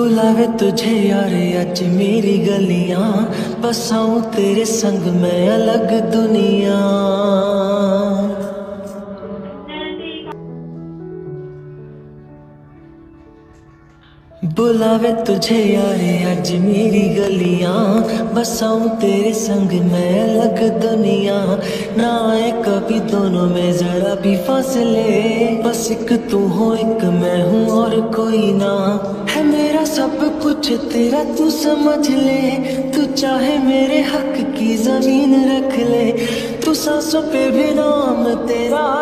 बुलावे तुझे यार आज मेरी गलियां, बसाऊं तेरे संग मैं अलग दुनिया। बुलावे तुझे यार आज मेरी गलियां, बसाऊं तेरे संग मैं अलग दुनिया। ना आए कभी दोनों में जरा भी फासले, बस एक तू हो एक मैं हूँ और कोई ना। है मेरा सब कुछ तेरा तू समझ ले, तू चाहे मेरे हक की जमीन रख ले, तू सांसों पे भी नाम तेरा।